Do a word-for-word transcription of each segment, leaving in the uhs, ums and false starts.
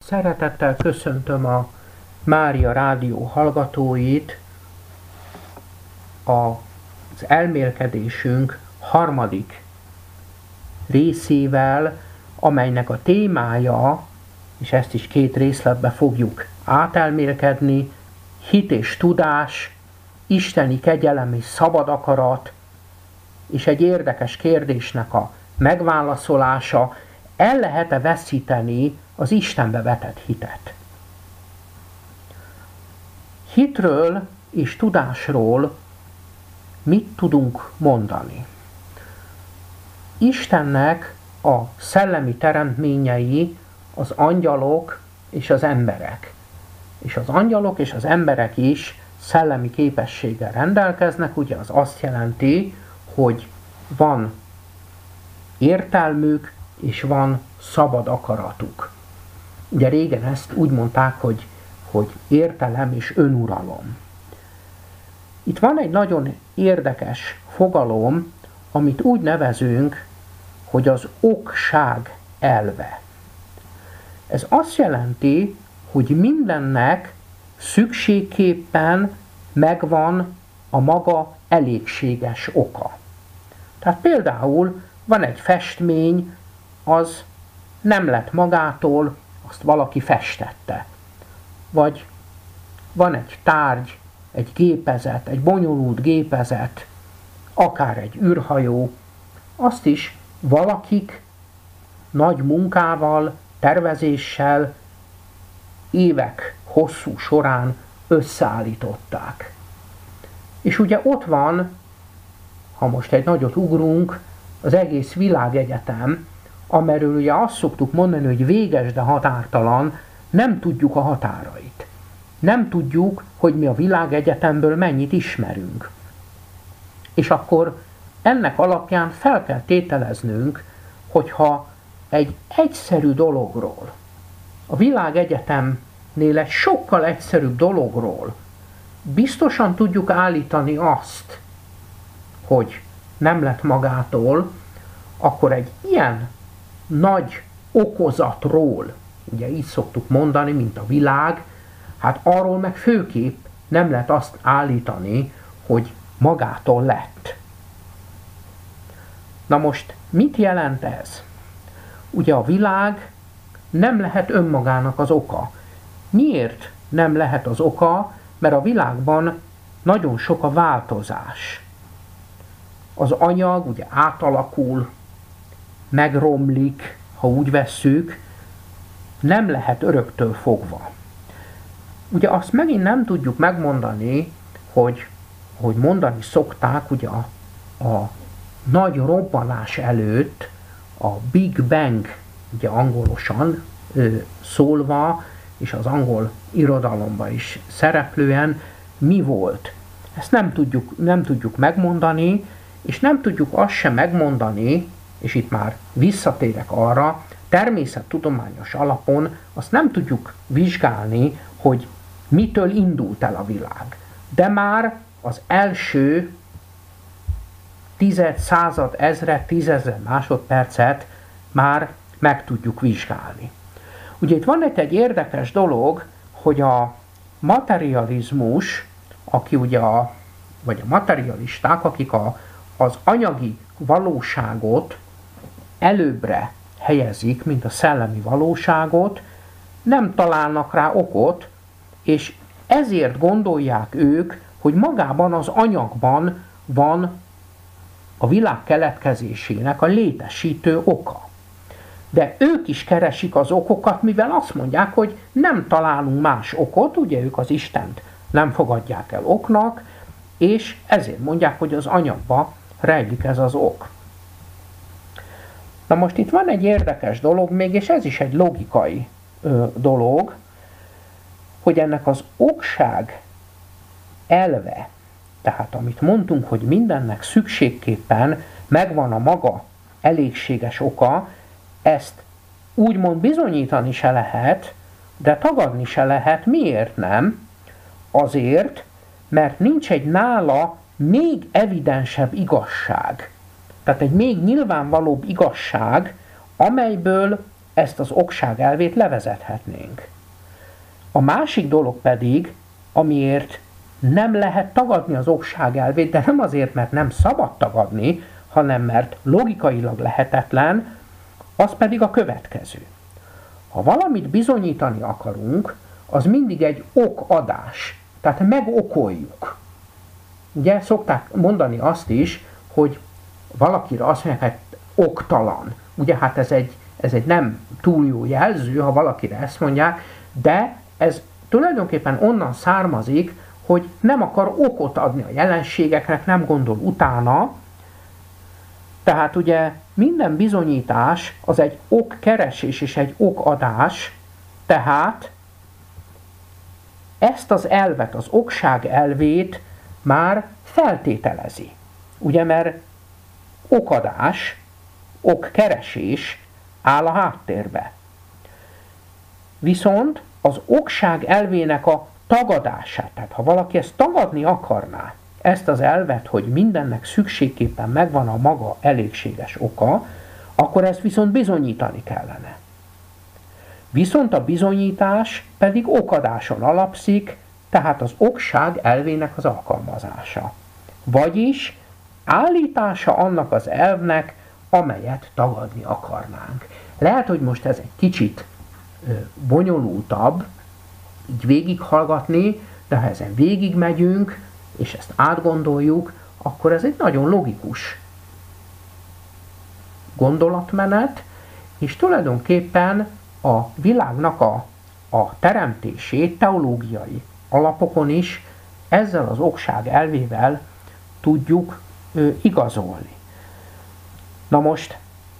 Szeretettel köszöntöm a Mária Rádió hallgatóit az elmélkedésünk harmadik részével, amelynek a témája, és ezt is két részletbe fogjuk átelmélkedni, hit és tudás, isteni kegyelem és szabad akarat, és egy érdekes kérdésnek a megválaszolása, el lehet-e veszíteni az Istenbe vetett hitet? Hitről és tudásról mit tudunk mondani? Istennek a szellemi teremtményei az angyalok és az emberek. És az angyalok és az emberek is szellemi képességgel rendelkeznek, ugye az azt jelenti, hogy van értelmük, és van szabad akaratuk. Ugye régen ezt úgy mondták, hogy, hogy értelem és önuralom. Itt van egy nagyon érdekes fogalom, amit úgy nevezünk, hogy az okság elve. Ez azt jelenti, hogy mindennek szükségképpen megvan a maga elégséges oka. Tehát például van egy festmény, az nem lett magától, azt valaki festette. Vagy van egy tárgy, egy gépezet, egy bonyolult gépezet, akár egy űrhajó, azt is valakik nagy munkával, tervezéssel, évek hosszú során összeállították. És ugye ott van, ha most egy nagyot ugrunk, az egész világegyetem, amerről ugye azt szoktuk mondani, hogy véges, de határtalan, nem tudjuk a határait. Nem tudjuk, hogy mi a világegyetemből mennyit ismerünk. És akkor ennek alapján fel kell tételeznünk, hogyha egy egyszerű dologról, a világegyetemnél egy sokkal egyszerűbb dologról biztosan tudjuk állítani azt, hogy nem lett magától, akkor egy ilyen nagy okozatról, ugye így szoktuk mondani, mint a világ, hát arról meg főképp nem lehet azt állítani, hogy magától lett. Na most mit jelent ez? Ugye a világ nem lehet önmagának az oka. Miért nem lehet az oka? Mert a világban nagyon sok a változás. Az anyag ugye átalakul, megromlik, ha úgy vesszük, nem lehet öröktől fogva. Ugye azt megint nem tudjuk megmondani, hogy, hogy mondani szokták, ugye a, a nagy robbanás előtt, a Big Bang, ugye angolosan ö, szólva, és az angol irodalomban is szereplően mi volt. Ezt nem tudjuk, nem tudjuk megmondani, és nem tudjuk azt sem megmondani, és itt már visszatérek arra, természettudományos alapon azt nem tudjuk vizsgálni, hogy mitől indult el a világ. De már az első tized, század, ezred, tízezer másodpercet már meg tudjuk vizsgálni. Ugye itt van itt egy érdekes dolog, hogy a materializmus, aki ugye a, vagy a materialisták, akik a, az anyagi valóságot előbbre helyezik, mint a szellemi valóságot, nem találnak rá okot, és ezért gondolják ők, hogy magában az anyagban van a világ keletkezésének a létesítő oka. De ők is keresik az okokat, mivel azt mondják, hogy nem találunk más okot, ugye ők az Istent nem fogadják el oknak, és ezért mondják, hogy az anyagba rejlik ez az ok. Na most itt van egy érdekes dolog még, és ez is egy logikai ö, dolog, hogy ennek az okság elve, tehát amit mondtunk, hogy mindennek szükségképpen megvan a maga elégséges oka, ezt úgymond bizonyítani se lehet, de tagadni se lehet. Miért nem? Azért, mert nincs egy nála még evidensebb igazság. Tehát egy még nyilvánvalóbb igazság, amelyből ezt az okság elvét levezethetnénk. A másik dolog pedig, amiért nem lehet tagadni az okság elvét, de nem azért, mert nem szabad tagadni, hanem mert logikailag lehetetlen, az pedig a következő. Ha valamit bizonyítani akarunk, az mindig egy okadás, tehát megokoljuk. Ugye szokták mondani azt is, hogy valakire azt mondják, hogy oktalan. Ugye hát ez egy, ez egy nem túl jó jelző, ha valakire ezt mondják, de ez tulajdonképpen onnan származik, hogy nem akar okot adni a jelenségeknek, nem gondol utána. Tehát ugye minden bizonyítás az egy okkeresés és egy okadás, tehát ezt az elvet, az okság elvét már feltételezi. Ugye, mert okadás, okkeresés áll a háttérbe. Viszont az okság elvének a tagadását, tehát ha valaki ezt tagadni akarná, ezt az elvet, hogy mindennek szükségképpen megvan a maga elégséges oka, akkor ezt viszont bizonyítani kellene. Viszont a bizonyítás pedig okadáson alapszik, tehát az okság elvének az alkalmazása. Vagyis állítása annak az elvnek, amelyet tagadni akarnánk. Lehet, hogy most ez egy kicsit ö, bonyolultabb, így végighallgatni, de ha ezen végigmegyünk, és ezt átgondoljuk, akkor ez egy nagyon logikus gondolatmenet, és tulajdonképpen a világnak a, a teremtését teológiai alapokon is ezzel az okság elvével tudjuk ö, igazolni. Na most,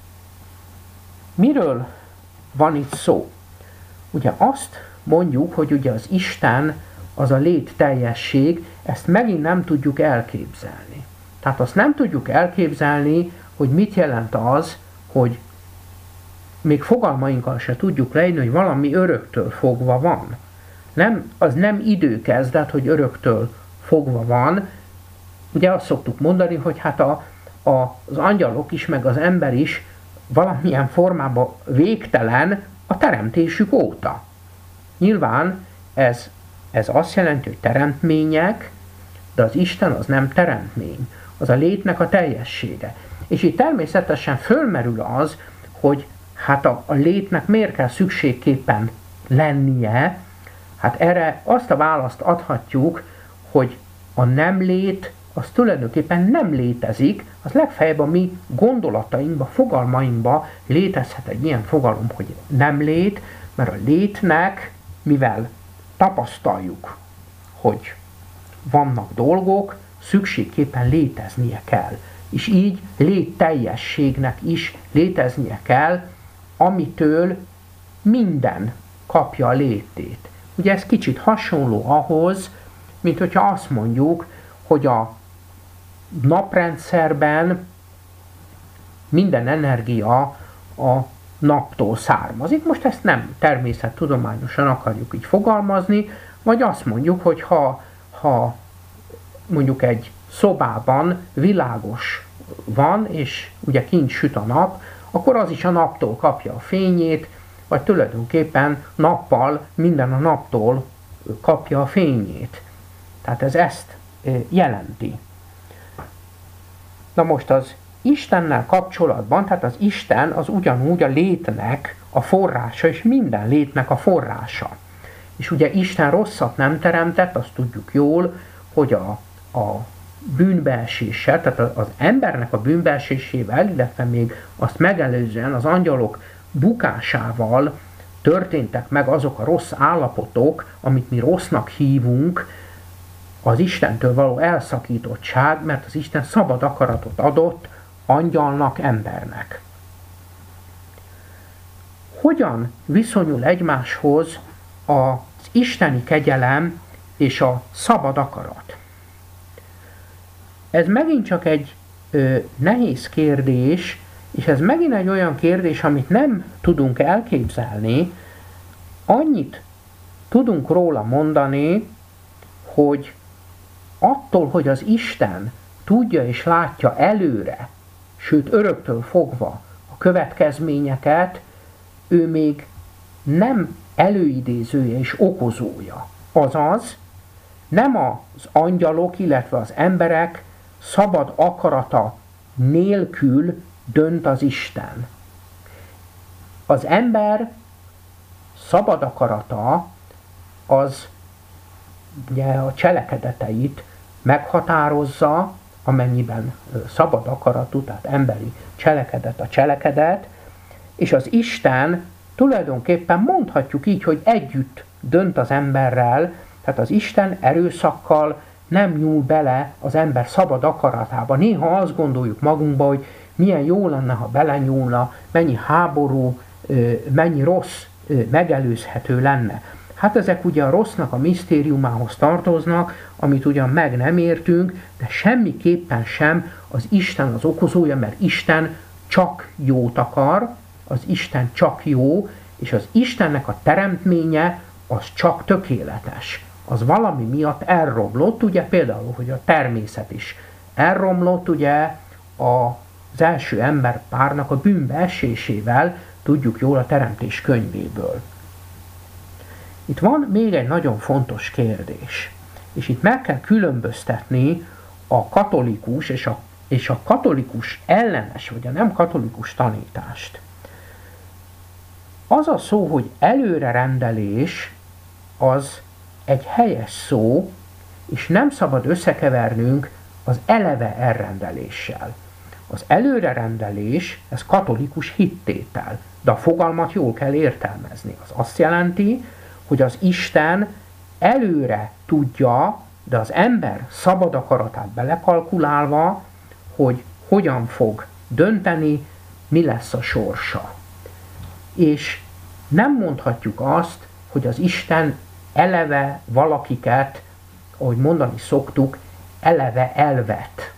miről van itt szó? Ugye azt mondjuk, hogy ugye az Isten az a létteljesség, ezt megint nem tudjuk elképzelni. Tehát azt nem tudjuk elképzelni, hogy mit jelent az, hogy még fogalmainkkal se tudjuk leírni, hogy valami öröktől fogva van. Nem, az nem időkezdet, hogy öröktől fogva van. Ugye azt szoktuk mondani, hogy hát a, a, az angyalok is, meg az ember is valamilyen formában végtelen a teremtésük óta. Nyilván ez, ez azt jelenti, hogy teremtmények, de az Isten az nem teremtmény. Az a létnek a teljessége. És itt természetesen fölmerül az, hogy hát a, a létnek miért kell szükségképpen lennie. Hát erre azt a választ adhatjuk, hogy a nem lét az tulajdonképpen nem létezik, az legfeljebb a mi gondolatainkba, fogalmainkba létezhet egy ilyen fogalom, hogy nem lét, mert a létnek, mivel tapasztaljuk, hogy vannak dolgok, szükségképpen léteznie kell. És így létteljességnek is léteznie kell, amitől minden kapja a létét. Ugye ez kicsit hasonló ahhoz, mint hogyha azt mondjuk, hogy a naprendszerben minden energia a naptól származik. Most ezt nem természettudományosan akarjuk így fogalmazni, vagy azt mondjuk, hogy ha, ha mondjuk egy szobában világos van, és ugye kint süt a nap, akkor az is a naptól kapja a fényét, vagy tulajdonképpen nappal minden a naptól kapja a fényét. Tehát ez ezt jelenti. Na most az Istennel kapcsolatban, tehát az Isten az ugyanúgy a létnek a forrása, és minden létnek a forrása. És ugye Isten rosszat nem teremtett, azt tudjuk jól, hogy a, a bűnbeeséssel, tehát az embernek a bűnbeesésével, illetve még azt megelőzően az angyalok bukásával történtek meg azok a rossz állapotok, amit mi rossznak hívunk, az Istentől való elszakítottság, mert az Isten szabad akaratot adott angyalnak, embernek. Hogyan viszonyul egymáshoz az isteni kegyelem és a szabad akarat? Ez megint csak egy ö, nehéz kérdés, és ez megint egy olyan kérdés, amit nem tudunk elképzelni. Annyit tudunk róla mondani, hogy attól, hogy az Isten tudja és látja előre, sőt öröktől fogva a következményeket, ő még nem előidézője és okozója. Azaz, nem az angyalok, illetve az emberek szabad akarata nélkül dönt az Isten. Az ember szabad akarata az ugye a cselekedeteit meghatározza, amennyiben szabad akaratú, tehát emberi cselekedet a cselekedet, és az Isten tulajdonképpen mondhatjuk így, hogy együtt dönt az emberrel, tehát az Isten erőszakkal nem nyúl bele az ember szabad akaratába. Néha azt gondoljuk magunkba, hogy milyen jó lenne, ha belenyúlna, mennyi háború, mennyi rossz megelőzhető lenne. Hát ezek ugye a rossznak a misztériumához tartoznak, amit ugyan meg nem értünk, de semmiképpen sem az Isten az okozója, mert Isten csak jót akar, az Isten csak jó, és az Istennek a teremtménye az csak tökéletes. Az valami miatt elromlott, ugye például, hogy a természet is elromlott, ugye az első emberpárnak a bűnbe esésével, tudjuk jól a Teremtés könyvéből. Itt van még egy nagyon fontos kérdés, és itt meg kell különböztetni a katolikus és a, és a katolikus ellenes, vagy a nem katolikus tanítást. Az a szó, hogy előrerendelés, az egy helyes szó, és nem szabad összekevernünk az eleve elrendeléssel. Az előrerendelés, ez katolikus hittétel, de a fogalmat jól kell értelmezni. Az azt jelenti, hogy az Isten előre tudja, de az ember szabad akaratát belekalkulálva, hogy hogyan fog dönteni, mi lesz a sorsa. És nem mondhatjuk azt, hogy az Isten eleve valakiket, ahogy mondani szoktuk, eleve elvet.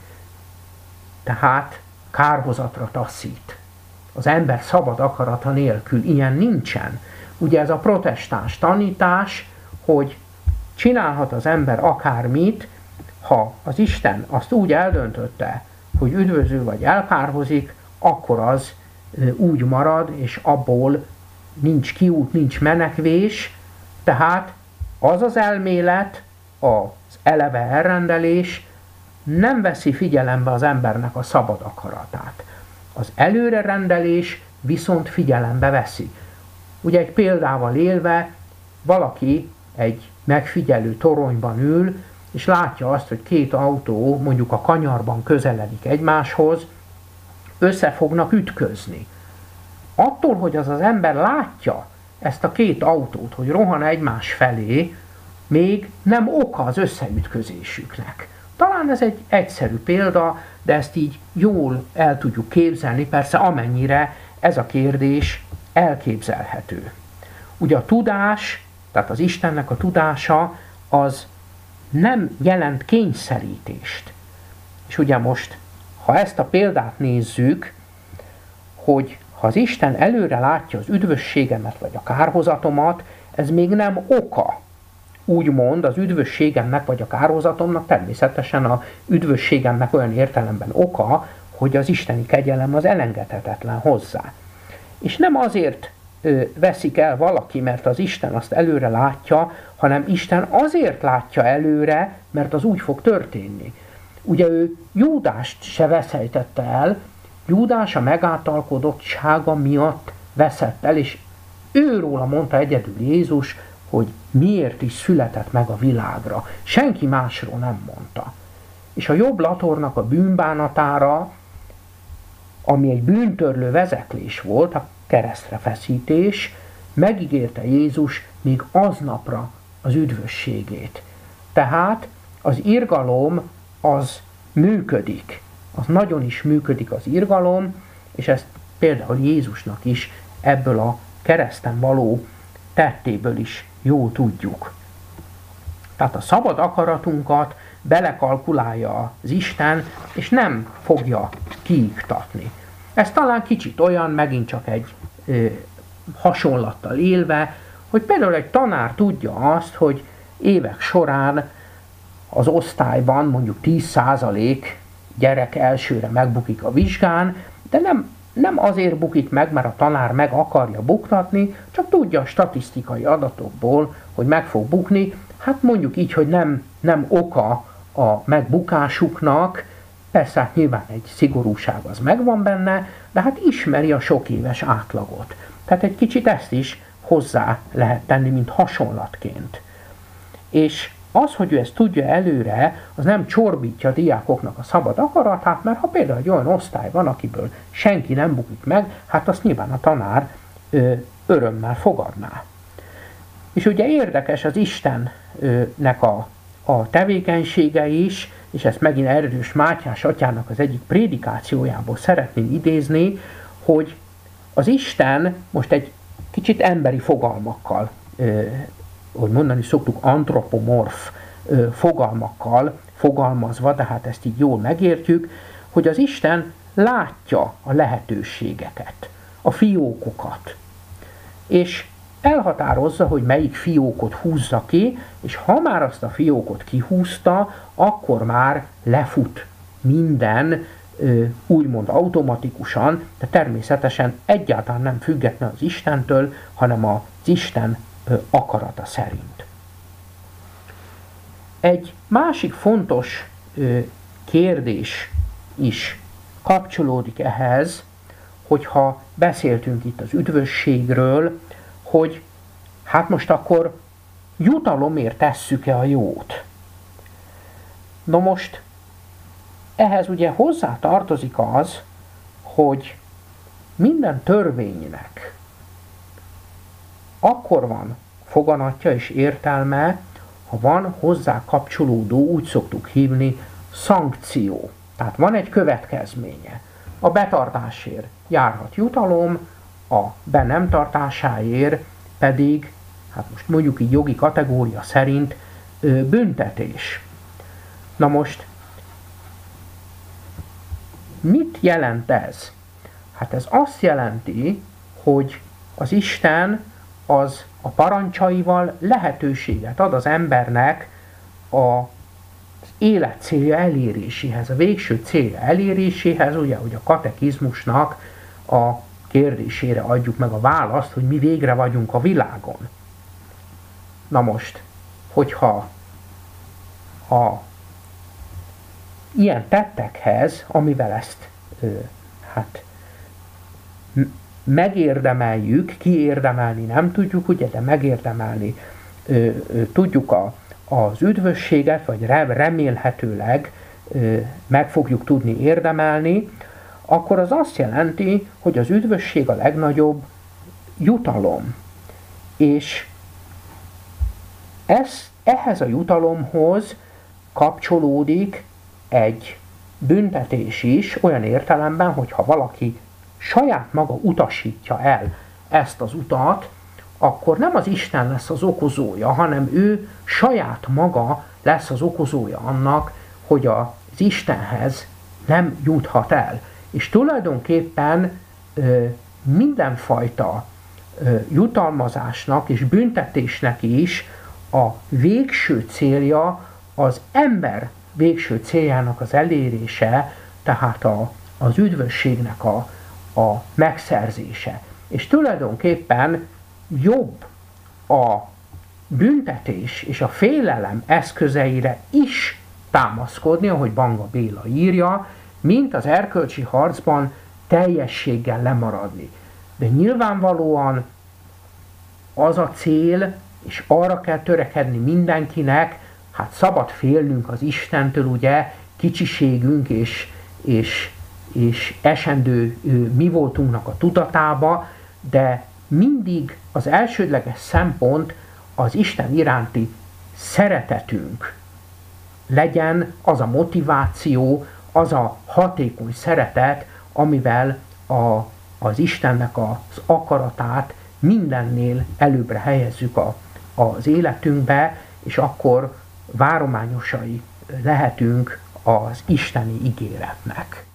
Tehát kárhozatra taszít. Az ember szabad akarata nélkül ilyen nincsen. Ugye ez a protestáns tanítás, hogy csinálhat az ember akármit, ha az Isten azt úgy eldöntötte, hogy üdvözül vagy elkárhozik, akkor az úgy marad, és abból nincs kiút, nincs menekvés, tehát az az elmélet, az eleve elrendelés nem veszi figyelembe az embernek a szabad akaratát. Az előrerendelés viszont figyelembe veszi. Ugye egy példával élve, valaki egy megfigyelő toronyban ül, és látja azt, hogy két autó mondjuk a kanyarban közeledik egymáshoz, össze fognak ütközni. Attól, hogy az az ember látja ezt a két autót, hogy rohan egymás felé, még nem oka az összeütközésüknek. Talán ez egy egyszerű példa, de ezt így jól el tudjuk képzelni, persze amennyire ez a kérdés elképzelhető. Ugye a tudás, tehát az Istennek a tudása, az nem jelent kényszerítést. És ugye most, ha ezt a példát nézzük, hogy ha az Isten előre látja az üdvösségemet vagy a kárhozatomat, ez még nem oka. Úgymond az üdvösségemnek vagy a kárhozatomnak természetesen a üdvösségemnek olyan értelemben oka, hogy az isteni kegyelem az elengedhetetlen hozzá. És nem azért ö, veszik el valaki, mert az Isten azt előre látja, hanem Isten azért látja előre, mert az úgy fog történni. Ugye ő Júdást se veszejtette el, Júdás a megáltalkodottsága miatt veszett el, és őróla mondta egyedül Jézus, hogy miért is született meg a világra. Senki másról nem mondta. És a jobb latornak a bűnbánatára, ami egy bűntörlő vezeklés volt, a keresztre feszítés, megígérte Jézus még aznapra az üdvösségét. Tehát az irgalom az működik. Az nagyon is működik az irgalom, és ezt például Jézusnak is ebből a kereszten való tettéből is jól tudjuk. Tehát a szabad akaratunkat belekalkulálja az Isten, és nem fogja kiiktatni. Ez talán kicsit olyan, megint csak egy ö, hasonlattal élve, hogy például egy tanár tudja azt, hogy évek során az osztályban mondjuk tíz százalék gyerek elsőre megbukik a vizsgán, de nem nem azért bukik meg, mert a tanár meg akarja buktatni, csak tudja a statisztikai adatokból, hogy meg fog bukni. Hát mondjuk így, hogy nem, nem oka a megbukásuknak, persze hát nyilván egy szigorúság az megvan benne, de hát ismeri a sok éves átlagot. Tehát egy kicsit ezt is hozzá lehet tenni, mint hasonlatként. És az, hogy ő ezt tudja előre, az nem csorbítja a diákoknak a szabad akaratát, mert ha például egy olyan osztály van, akiből senki nem bukik meg, hát azt nyilván a tanár ö, örömmel fogadná. És ugye érdekes az Istennek a, a tevékenysége is, és ezt megint Erdős Mátyás atyának az egyik prédikációjából szeretném idézni, hogy az Isten most egy kicsit emberi fogalmakkal, ö, hogy mondani szoktuk, antropomorf ö, fogalmakkal fogalmazva, de hát ezt így jól megértjük, hogy az Isten látja a lehetőségeket, a fiókokat, és elhatározza, hogy melyik fiókot húzza ki, és ha már azt a fiókot kihúzta, akkor már lefut minden, úgymond automatikusan, de természetesen egyáltalán nem független az Istentől, hanem az Isten akarata szerint. Egy másik fontos kérdés is kapcsolódik ehhez, hogyha beszéltünk itt az üdvösségről, hogy hát most akkor jutalomért tesszük-e a jót. No most ehhez ugye hozzá tartozik az, hogy minden törvénynek akkor van foganatja és értelme, ha van hozzá kapcsolódó, úgy szoktuk hívni, szankció. Tehát van egy következménye. A betartásért járhat jutalom, a be nem tartásáért pedig, hát most mondjuk így jogi kategória szerint ö, büntetés. Na most, mit jelent ez? Hát ez azt jelenti, hogy az Isten az a parancsaival lehetőséget ad az embernek az élet célja eléréséhez, a végső célja eléréséhez, ugye, hogy a katekizmusnak a kérdésére adjuk meg a választ, hogy mi végre vagyunk a világon. Na most, hogyha a ilyen tettekhez, amivel ezt ö, hát megérdemeljük, kiérdemelni nem tudjuk, ugye, de megérdemelni ö, ö, tudjuk a, az üdvösséget, vagy remélhetőleg ö, meg fogjuk tudni érdemelni, akkor az azt jelenti, hogy az üdvösség a legnagyobb jutalom. És ez, ehhez a jutalomhoz kapcsolódik egy büntetés is, olyan értelemben, hogy ha valaki saját maga utasítja el ezt az utat, akkor nem az Isten lesz az okozója, hanem ő saját maga lesz az okozója annak, hogy az Istenhez nem juthat el. És tulajdonképpen ö, mindenfajta ö, jutalmazásnak és büntetésnek is a végső célja az ember végső céljának az elérése, tehát a, az üdvösségnek a, a megszerzése. És tulajdonképpen jobb a büntetés és a félelem eszközeire is támaszkodni, ahogy Banga Béla írja, mint az erkölcsi harcban teljességgel lemaradni. De nyilvánvalóan az a cél, és arra kell törekedni mindenkinek, hát szabad félnünk az Istentől, ugye, kicsiségünk és, és, és esendő mi voltunknak a tudatába, de mindig az elsődleges szempont az Isten iránti szeretetünk legyen, az a motiváció, az a hatékony szeretet, amivel a, az Istennek az akaratát mindennél előbbre helyezzük a, az életünkbe, és akkor várományosai lehetünk az isteni ígéretnek.